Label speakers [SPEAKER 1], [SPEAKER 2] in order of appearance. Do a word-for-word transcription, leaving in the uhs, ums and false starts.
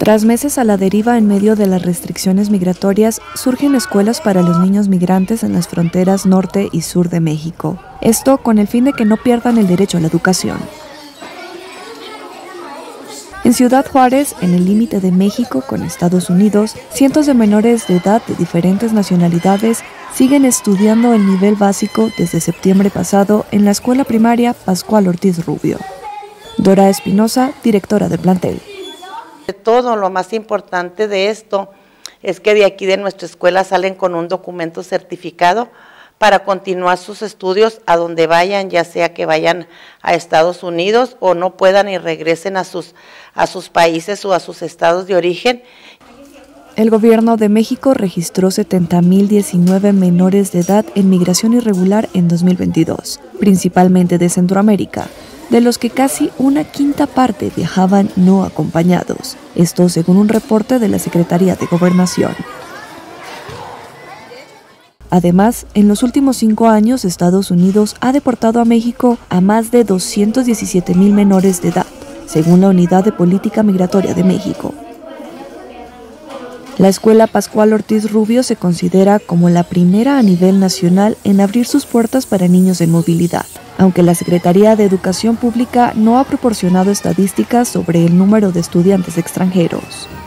[SPEAKER 1] Tras meses a la deriva en medio de las restricciones migratorias, surgen escuelas para los niños migrantes en las fronteras norte y sur de México. Esto con el fin de que no pierdan el derecho a la educación. En Ciudad Juárez, en el límite de México con Estados Unidos, cientos de menores de edad de diferentes nacionalidades siguen estudiando el nivel básico desde septiembre pasado en la escuela primaria Pascual Ortiz Rubio. Dora Espinosa, directora de plantel.
[SPEAKER 2] Todo lo más importante de esto es que de aquí de nuestra escuela salen con un documento certificado para continuar sus estudios a donde vayan, ya sea que vayan a Estados Unidos o no puedan y regresen a sus, a sus países o a sus estados de origen.
[SPEAKER 1] El gobierno de México registró setenta mil diecinueve menores de edad en migración irregular en dos mil veintidós, principalmente de Centroamérica, de los que casi una quinta parte viajaban no acompañados, esto según un reporte de la Secretaría de Gobernación. Además, en los últimos cinco años, Estados Unidos ha deportado a México a más de doscientos diecisiete mil menores de edad, según la Unidad de Política Migratoria de México. La Escuela Pascual Ortiz Rubio se considera como la primera a nivel nacional en abrir sus puertas para niños en movilidad, aunque la Secretaría de Educación Pública no ha proporcionado estadísticas sobre el número de estudiantes extranjeros.